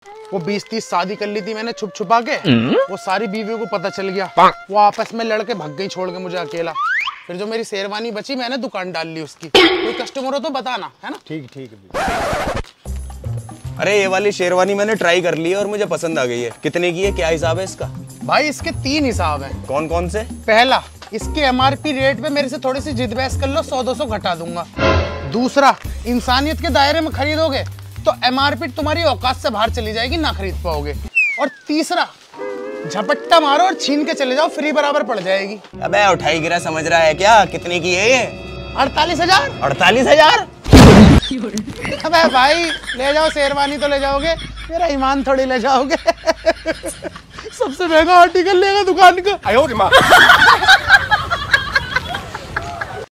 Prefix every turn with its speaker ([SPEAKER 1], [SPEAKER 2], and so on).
[SPEAKER 1] वो 20-30 शादी कर ली थी मैंने छुप छुपा के। वो सारी बीवियों को पता चल गया, वो आपस में लड़के भाग गई छोड़ के मुझे अकेला। फिर जो मेरी शेरवानी बची मैंने दुकान डाल ली उसकी। कोई कस्टमर हो तो बताना, है ना?
[SPEAKER 2] ठीक ठीक है।
[SPEAKER 3] अरे ये वाली शेरवानी मैंने ट्राई कर ली है और मुझे पसंद आ गई है। कितने की है, क्या हिसाब है इसका?
[SPEAKER 1] भाई इसके 3 हिसाब हैं।
[SPEAKER 3] कौन कौन से?
[SPEAKER 1] पहला, इसके MRP रेट पे मेरे से थोड़ी सी जिद बहस कर लो, 100-200 घटा दूंगा। दूसरा, इंसानियत के दायरे में खरीदोगे तो MRP तुम्हारी औकात से बाहर चली जाएगी, ना खरीद पाओगे। और तीसरा, झपट्टा मारो और छीन के चले जाओ, फ्री बराबर पड़ जाएगी।
[SPEAKER 3] अबे उठाई गिरा समझ रहा है क्या? कितने की है ये?
[SPEAKER 1] 48,000।
[SPEAKER 3] 48,000?
[SPEAKER 1] अबे भाई ले जाओ, शेरवानी तो ले जाओगे, मेरा ईमान थोड़ी ले जाओगे। सबसे महंगा आर्टिकल लेगा दुकान का।